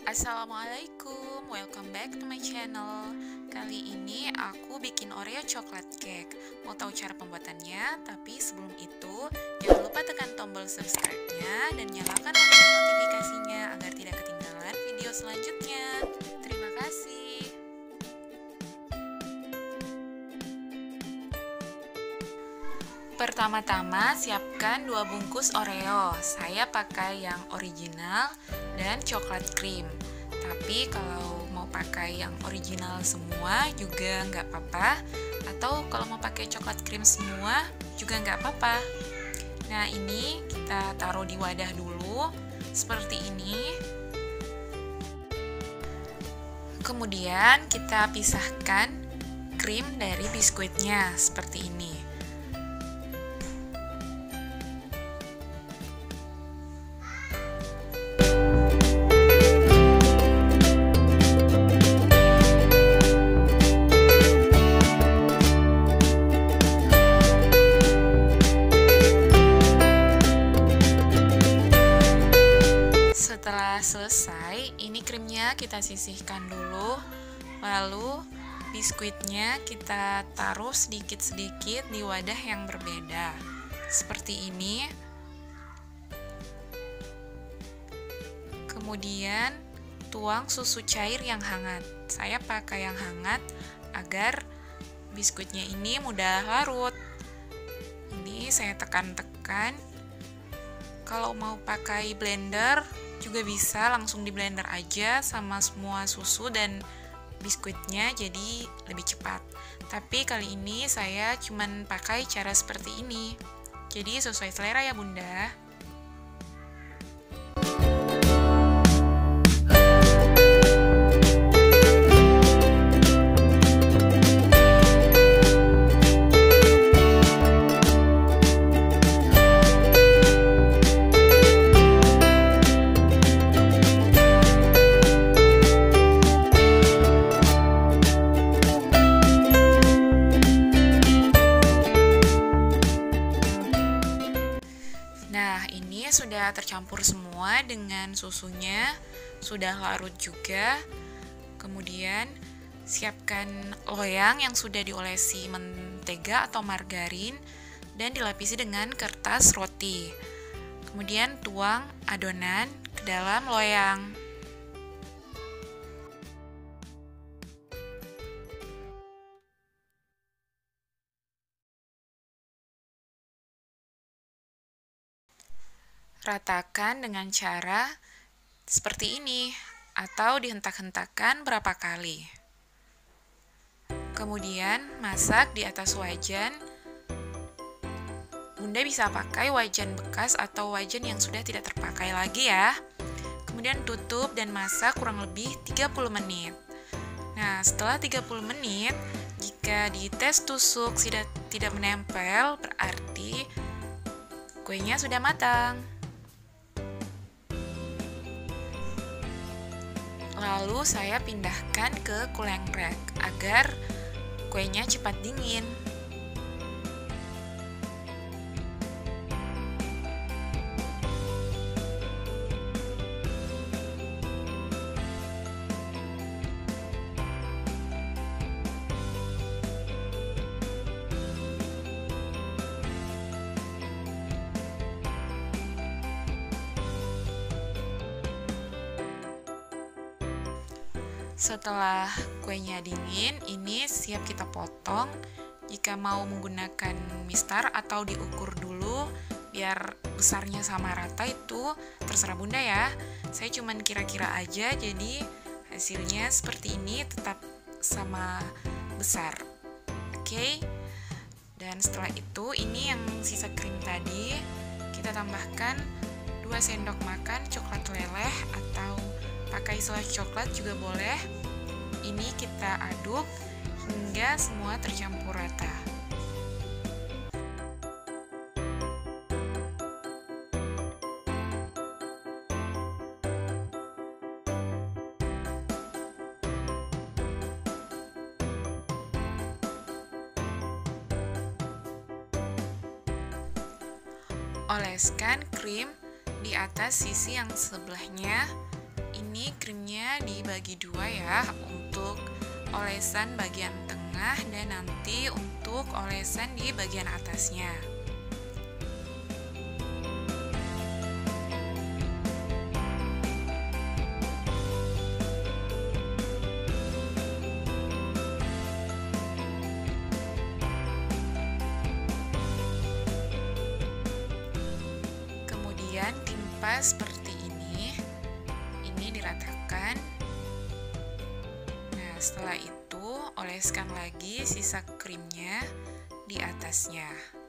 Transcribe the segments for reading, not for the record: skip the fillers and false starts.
Assalamualaikum, welcome back to my channel. Kali ini aku bikin Oreo coklat cake. Mau tahu cara pembuatannya? Tapi sebelum itu, jangan lupa tekan tombol subscribe-nya dan nyalakan lonceng notifikasinya agar tidak ketinggalan video selanjutnya. Terima kasih. Pertama-tama siapkan 2 bungkus Oreo. Saya pakai yang original dan coklat cream. Tapi kalau mau pakai yang original semua juga nggak apa-apa. Atau kalau mau pakai coklat cream semua juga nggak apa-apa. Nah, ini kita taruh di wadah dulu seperti ini. Kemudian kita pisahkan krim dari biskuitnya seperti ini. Setelah selesai, ini krimnya kita sisihkan dulu. Lalu biskuitnya kita taruh sedikit-sedikit di wadah yang berbeda. Seperti ini. Kemudian tuang susu cair yang hangat. Saya pakai yang hangat agar biskuitnya ini mudah larut. Ini saya tekan-tekan. Kalau mau pakai blender juga bisa langsung di blender aja sama semua susu dan biskuitnya, jadi lebih cepat. Tapi kali ini saya cuman pakai cara seperti ini. Jadi sesuai selera ya Bunda. Nah, ini sudah tercampur semua dengan susunya, sudah larut juga. Kemudian, siapkan loyang yang sudah diolesi mentega atau margarin dan dilapisi dengan kertas roti. Kemudian, tuang adonan ke dalam loyang. Ratakan dengan cara seperti ini atau dihentak-hentakan berapa kali. Kemudian masak di atas wajan. Bunda bisa pakai wajan bekas atau wajan yang sudah tidak terpakai lagi ya. Kemudian tutup dan masak kurang lebih 30 menit. Nah, setelah 30 menit, jika dites tusuk tidak menempel, berarti kuenya sudah matang. Lalu saya pindahkan ke cooling rack agar kuenya cepat dingin. Setelah kuenya dingin, ini siap kita potong. Jika mau menggunakan mistar atau diukur dulu biar besarnya sama rata, itu terserah Bunda ya. Saya cuman kira-kira aja, jadi hasilnya seperti ini, tetap sama besar. Oke. Dan setelah itu, ini yang sisa krim tadi kita tambahkan 2 sendok makan coklat leleh atau pakai selai coklat juga boleh. Ini kita aduk hingga semua tercampur rata. Oleskan krim di atas sisi yang sebelahnya. Ini ini krimnya dibagi dua ya, untuk olesan bagian tengah dan nanti untuk olesan di bagian atasnya. Kemudian timpa seperti ini diratakan. Nah, setelah itu oleskan lagi sisa krimnya di atasnya.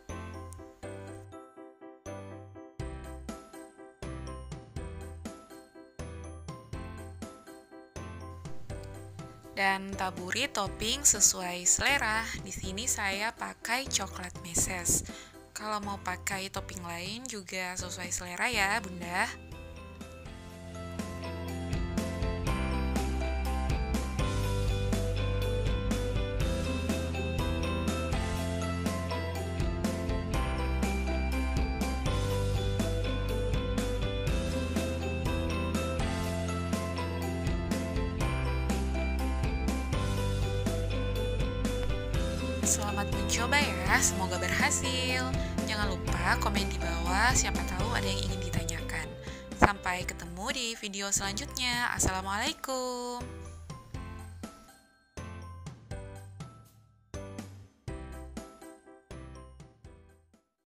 Dan taburi topping sesuai selera. Di sini saya pakai coklat meses. Kalau mau pakai topping lain juga sesuai selera ya, Bunda. Selamat mencoba ya, semoga berhasil. Jangan lupa komen di bawah, siapa tahu ada yang ingin ditanyakan. Sampai ketemu di video selanjutnya. Assalamualaikum.